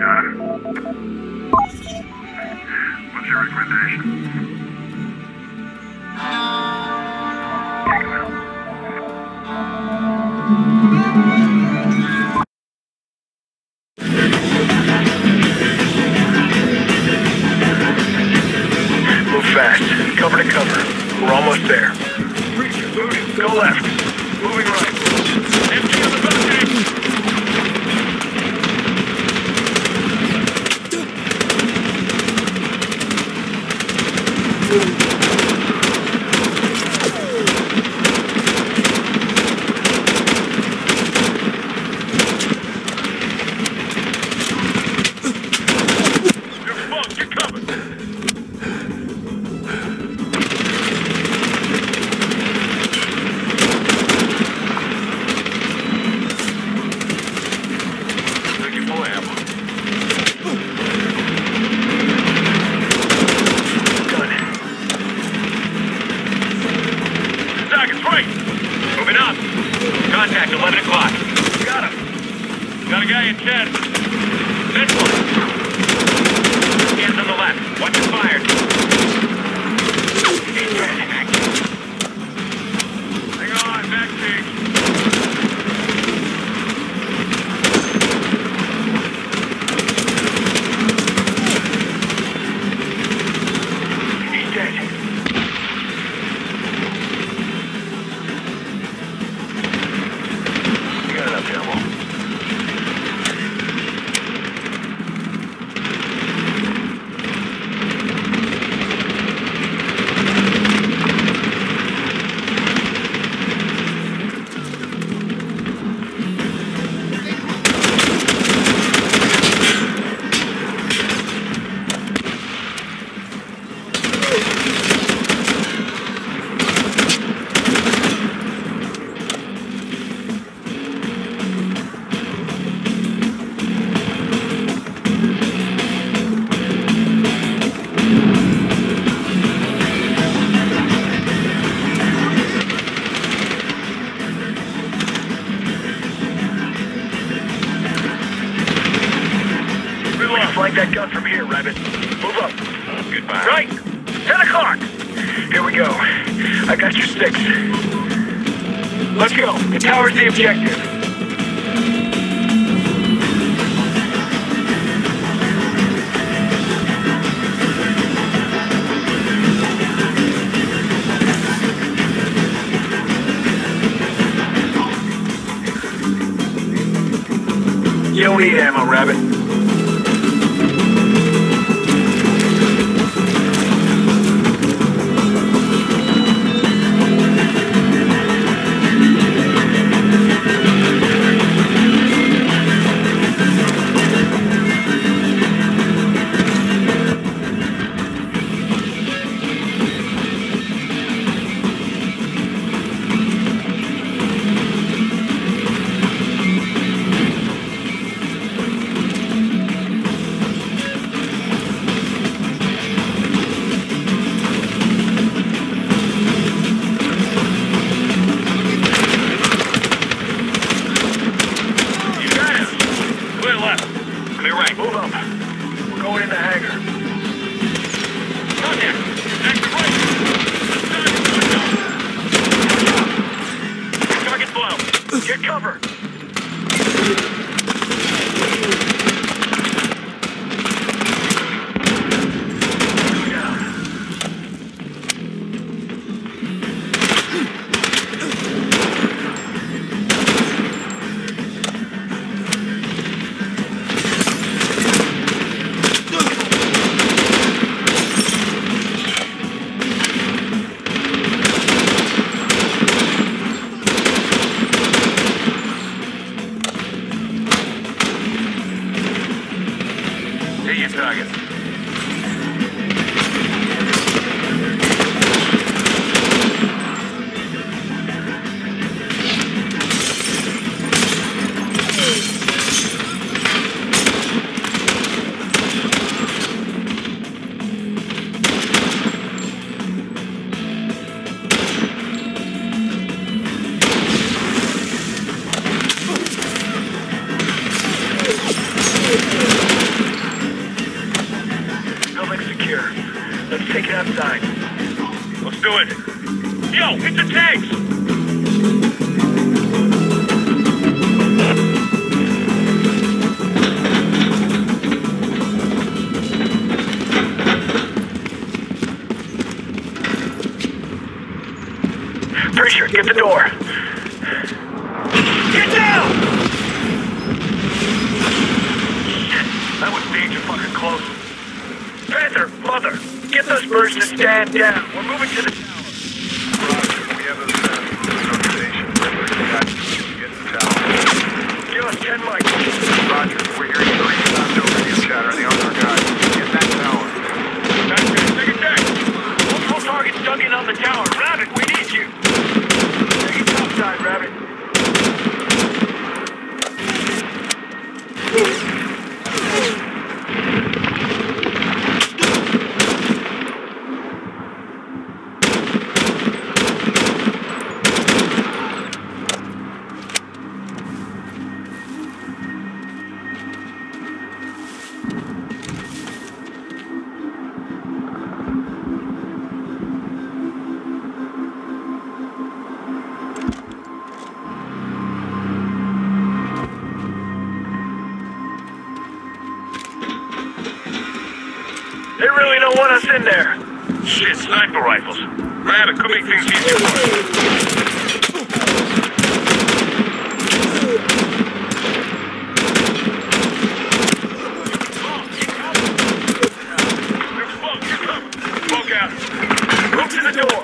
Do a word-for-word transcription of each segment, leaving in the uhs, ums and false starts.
Got him. What's your recommendation? Take him out. Move fast. Cover to cover. We're almost there. Moving. Go left. Moving right. Empty on the balcony. You're fucked. You're covered. Contact eleven o'clock. Got him. Got a guy in ten. Missile. Hands on the left. Watch it fired. Hang on, backstage. He's dead. Flank that gun from here, Rabbit. Move up. Goodbye. Right! Ten o'clock! Here we go. I got your six. Let's go. The tower's the objective. You don't need ammo, Rabbit. Move up. We're going in the hangar. Contact. Back to right. Target below. Get cover. Target. secure. Let's take it outside. Let's do it. Yo, hit the tanks! Preacher, get the door. Get down! Shit, that was danger fucking close. Panther, Mother, get those birds to stand down. We're moving to the tower. Roger, we have a station. Get the tower. Give us ten mics. Roger, we're hearing three sound over the chatter and the other guy. Get that tower. That's good. Take it back. Multiple targets dug in on the tower. Rabbit, we need you. Take it topside, Rabbit. They really don't want us in there. Shit, sniper rifles. Rabbit could make things easier for us. There's smoke. You're coming. Smoke out. Move to the door.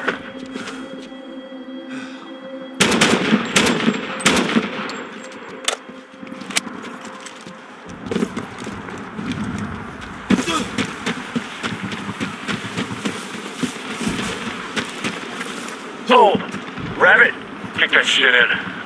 Hold. Rabbit, Kick that shit in.